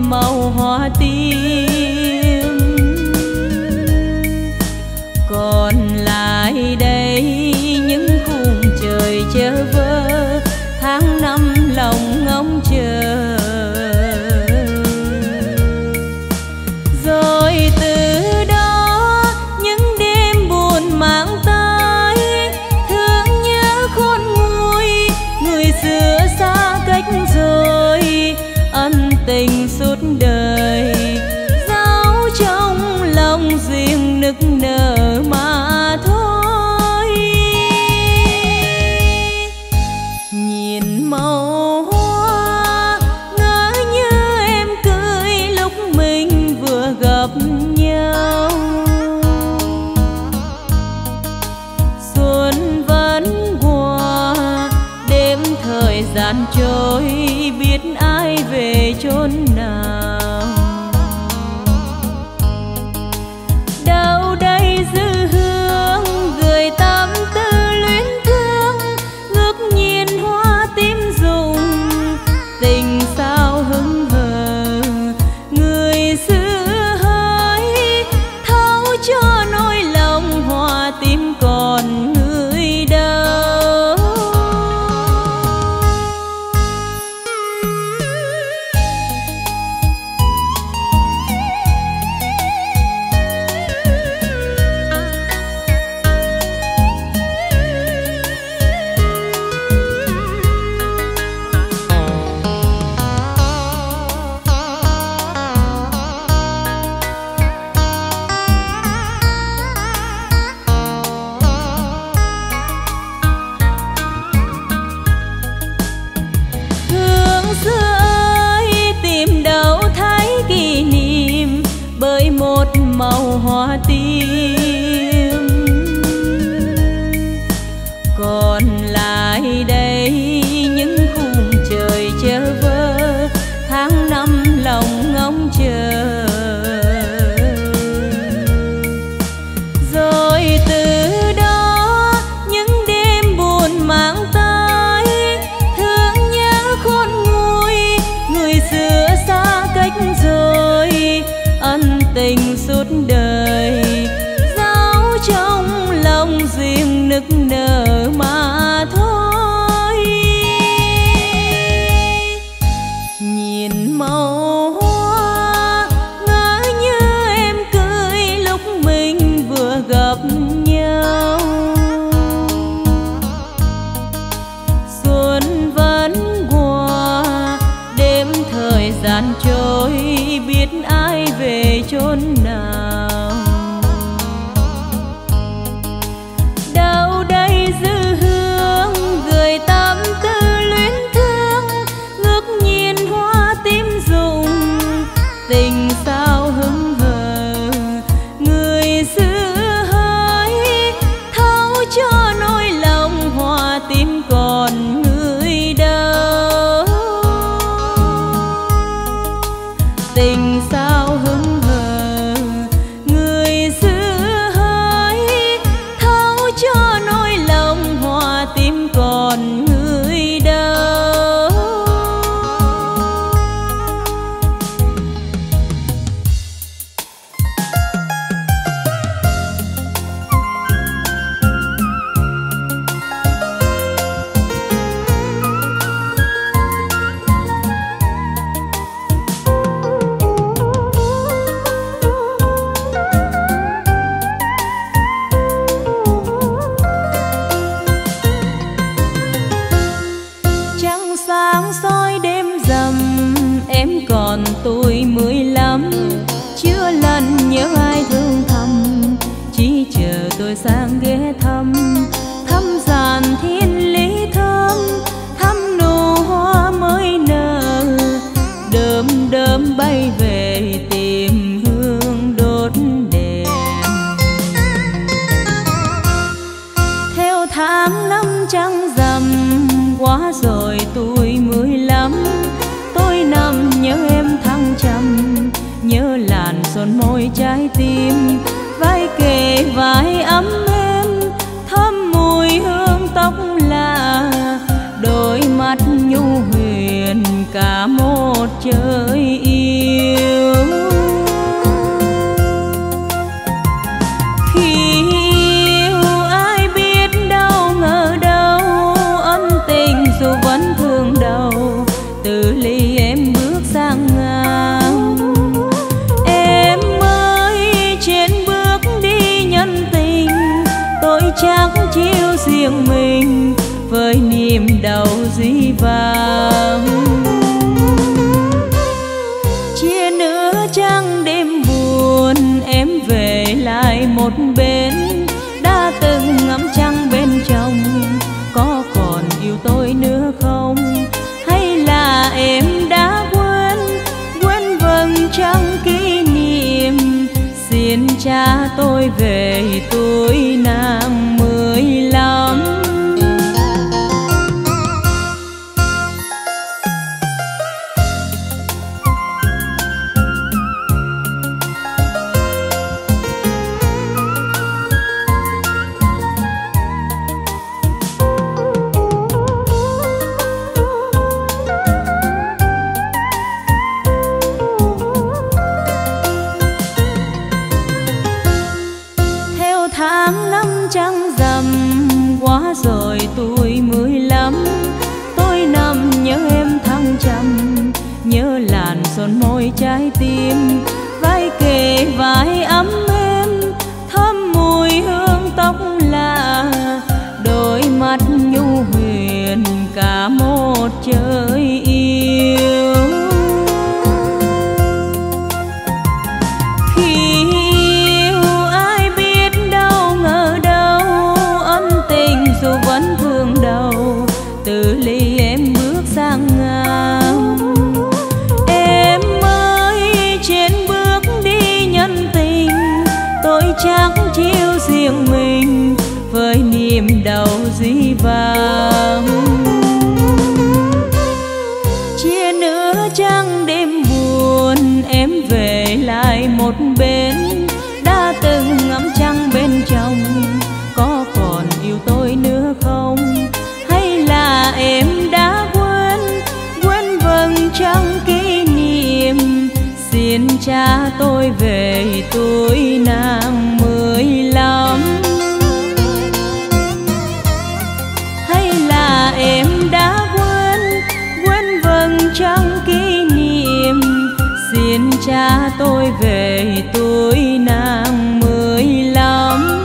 màu hoa tím. Còn lại đây những khung trời chơ vơ, tháng năm lòng ngóng chờ. Rồi từ đó những đêm buồn mang tới thương nhớ khôn nguôi, người xưa xa cách rồi ân tình suốt đời, dấu trong lòng riêng nức nở mà thôi. Nhìn màu hoa ngỡ như em cười lúc mình vừa gặp nhau. Xuân vẫn qua, đêm thời gian trôi, biết ai về chốn nào. Đâu đây dư hương gửi tâm tư luyến thương, ngước nhìn hoa tím rụng tình sao hững hờ. Người xưa hỡi thấu cho nỗi lòng hoa tím còn người đâu. Màu hoa tím. Còn lại đây những khung trời chơ vơ, tháng năm lòng ngóng chờ. Rồi từ đó những đêm buồn mang tới thương nhớ khôn nguôi, người xưa xa cách rồi ân tình suốt đời, dấu trong lòng riêng nức nở mà thôi. Nhìn màu hoa ngỡ như em cười lúc mình vừa gặp nhau. Xuân vẫn qua, đêm thời gian trôi, biết ai về chốn nào. Đâu đây dư hương gửi tâm tư luyến thương, ngước nhìn hoa tím rụng tình sao hững hờ. Người xưa hỡi thấu cho nỗi lòng hoa tím còn người đâu. Tình sao hững hờ, người xưa hỡi thấu cho nỗi lòng hoa tím còn người đâu. Còn tôi 15, chưa lần nhớ ai thương thầm, chỉ chờ tôi sang ghé thăm. Thăm giàn thiên lý thơm, thăm nụ hoa mới nở, đơm đơm bay về tìm hương đốt đèn. Theo tháng năm trăng rằm quá rồi tôi 15, tôi nằm nhớ em thăng trầm, nhớ làn son môi trái tim, vai kề vai ấm êm, thơm mùi hương tóc là đôi mắt nhu huyền cả một trời yêu. cha tôi về tuổi năm 15. Rồi tuổi 15, tôi nằm nhớ em thăng trầm, nhớ làn son môi trái tim, vai kề vai ấm êm, thơm mùi hương tóc lạ, đôi mắt nhu huyền cả một trời yêu. Khi yêu ai biết đâu ngờ đâu, ân tình dù vẫn thương đầu, từ ly em bước sang ngang. Em ơi trên bước đi nhân tình, tôi chắc chiêu riêng mình với niềm đau dĩ vãng. Chia nữa trăng đêm buồn, em về lại một bên, đã từng ngắm trăng bên trong, có còn yêu tôi nữa không? Hay là em đã quên vầng trăng kỷ niệm, xin cha tôi về tuổi năm 15. Hay là em đã quên vầng trăng kỷ niệm, xin cha tôi về tuổi năm 15.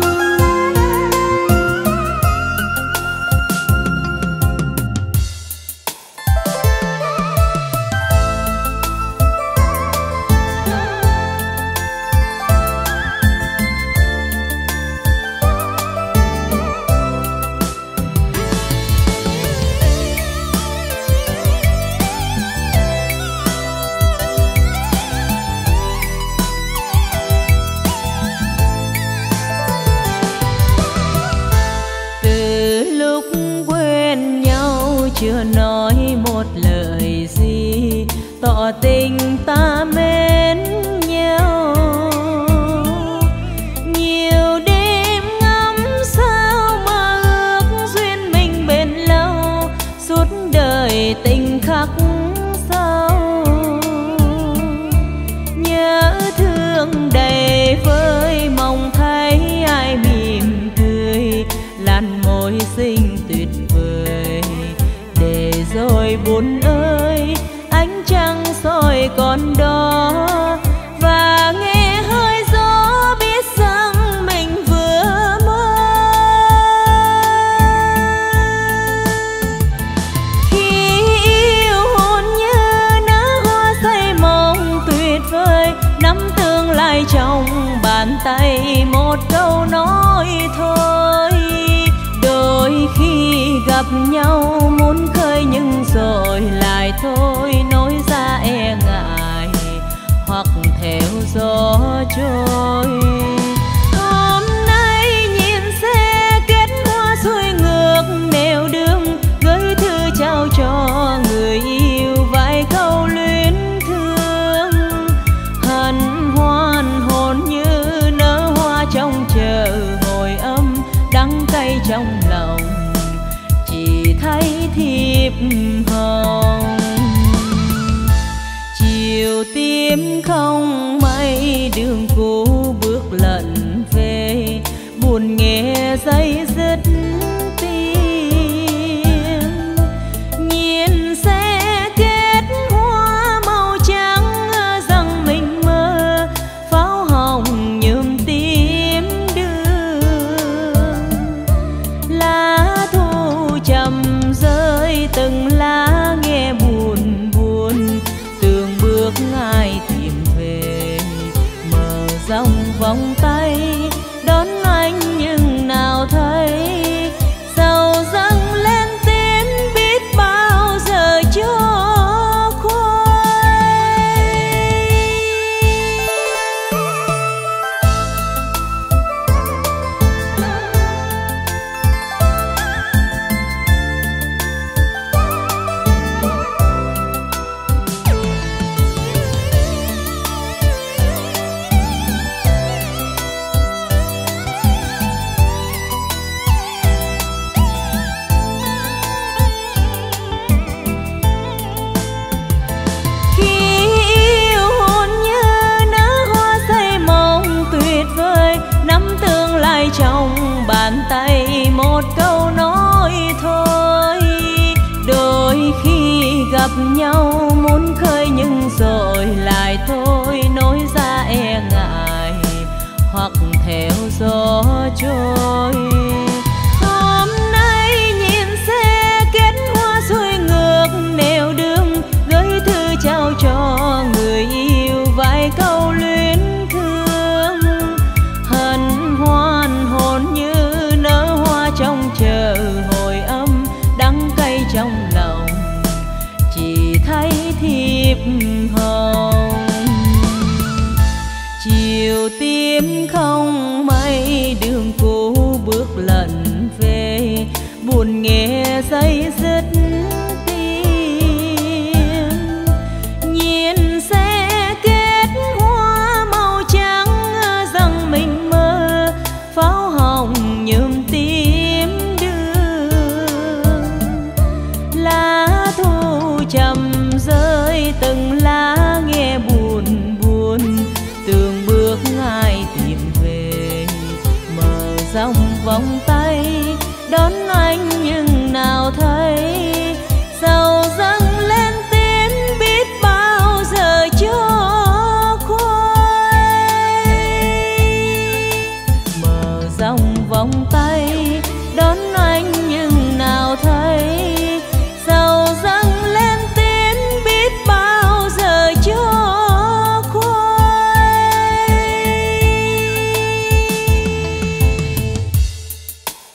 Chưa nói một lời gì tỏ tình ta mến nhau, nhiều đêm ngắm sao mà ước duyên mình bền lâu, suốt đời tình khắc sâu. Nhớ thương đầy vơi mong thấy ai mỉm cười, làn môi xinh tuyệt vời. Để rồi buồn ơi, ánh trăng soi còn đó, và nghe hơi gió biết rằng mình vừa mơ. Khi yêu hôn như nở hoa say mộng tuyệt vời, nắm tương lai trong bàn tay, một câu nói thôi. Đôi khi gặp nhau muốn khơi nhưng rồi lại thôi, nói ra e ngại hoặc theo gió trôi. Hôm nay nhìn xe kết hoa xuôi ngược nẻo đường, gửi thư trao cho người yêu vài câu luyến thương. Hân hoan hồn như nở hoa trong chờ hồi âm, đắng cay trong lòng chỉ thấy thiệp hồng. Chiều tím không mây, đường cũ bước lận về, buồn nghe dây dứt tiếng. Nhìn xe kết hoa màu trắng rằng mình mơ, pháo hồng nhuộm tím đường. Lá thu trầm rơi từng lá nghe tay một câu nói thôi. Đôi khi gặp nhau muốn khơi nhưng rồi lại thôi, nói ra e ngại hoặc theo gió trôi. Hôm nay nhìn xe kết hoa xuôi ngược nẻo đường, gửi thư trao cho người yêu vài câu luyến thương. Hân hoan hồn như nở hoa trong chờ hồi âm, đắng cay trong lòng chỉ thấy thiệp hồng. Chiều tím không mây đường cũ bước lần về, buồn nghe dây dứt tim. Nhìn xe kết hoa màu trắng rằng mình mơ, pháo hồng nhuộm tím đường. Lá thu trầm rơi từng lá nghe buồn buồn, từng bước ai tìm về mở dòng vòng